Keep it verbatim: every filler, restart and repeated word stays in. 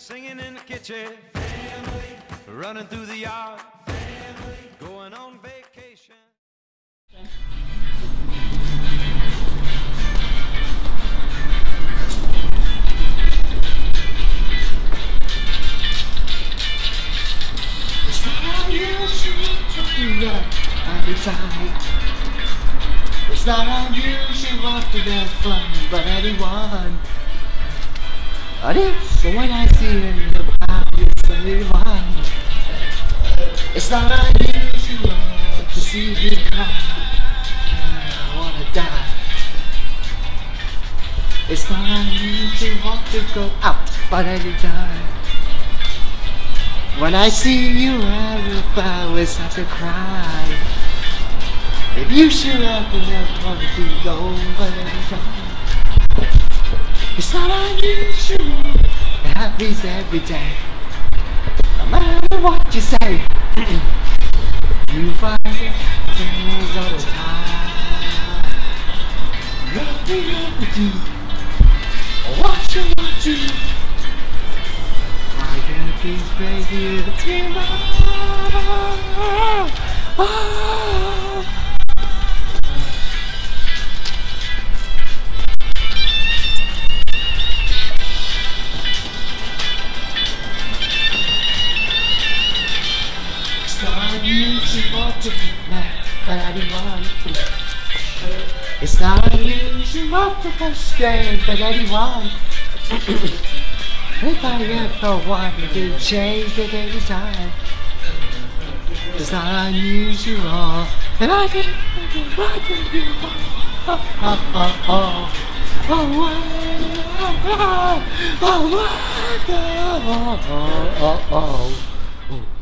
singing in the kitchen, family, running through the yard, family, going on vacation. It's not unusual to love every time. It's not unusual to get fun by anyone. But it's when I see in the back, it's anyone. It's not unusual to see you cry. I wanna die. It's not unusual to go out by any time. When I see you, I will start to cry. If you should ever want to be over any time. It's not unusual, it happens every day. No matter what you say, you find it happens all the time. Nothing ever do, what you want to do. I can't be crazy to oh. To be mad, but I didn't want to. It's not unusual to frustrate, but anyone. If I ever wanted to change at any time, it's not unusual, and I didn't want to do. Oh, oh, oh, oh, oh, oh, oh, oh, oh, oh, oh, oh.